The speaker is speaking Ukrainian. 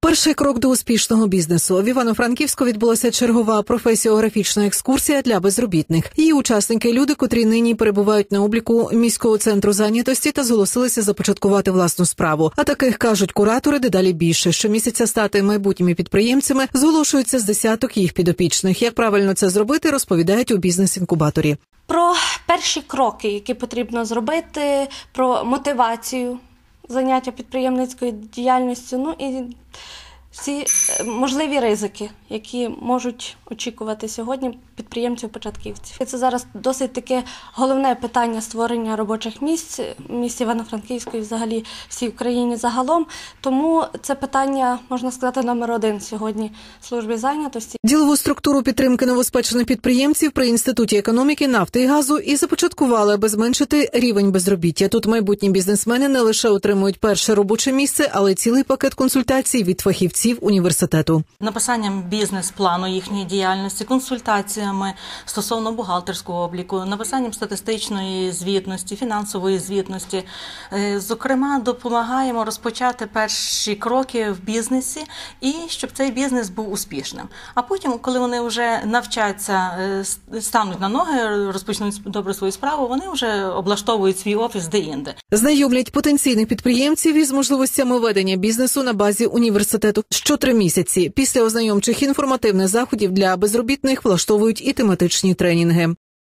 Перший крок до успішного бізнесу. В Івано-Франківську відбулася чергова професіографічна екскурсія для безробітних. Її учасники – люди, котрі нині перебувають на обліку міського центру зайнятості та зголосилися започаткувати власну справу. А таких, кажуть куратори, дедалі більше. Щомісяця стати майбутніми підприємцями зголошуються з десяток їх підопічних. Як правильно це зробити, розповідають у бізнес-інкубаторі. Про перші кроки, які потрібно зробити, про мотивацію заняття підприємницькою діяльністю, і всі можливі ризики, які можуть очікувати сьогодні підприємців-початківців. Це зараз досить таке головне питання створення робочих місць в місті Івано-Франківську і взагалі всій Україні загалом. Тому це питання, можна сказати, номер один сьогодні в службі зайнятості. Ділову структуру підтримки новоспечених підприємців при Інституті економіки, нафти і газу і започаткували, аби зменшити рівень безробіття. Тут майбутні бізнесмени не лише отримують перше робоче місце, але й цілий пакет консультацій від фахівців університету. Написанням бізнес-плану їхньої діяльності, консультаціями стосовно бухгалтерського обліку, написанням статистичної звітності, фінансової звітності. Зокрема, допомагаємо розпочати перші кроки в бізнесі і щоб цей бізнес був успішним. А потім, коли вони вже навчаться, стануть на ноги, розпочнуть добре свою справу, вони вже облаштовують свій офіс де-інде. Знайомлять потенційних підприємців із можливостями ведення бізнесу на базі університету що 3 місяці. Після ознайомчих інформативних заходів для безробітних влаштовують і тематичні тренінги.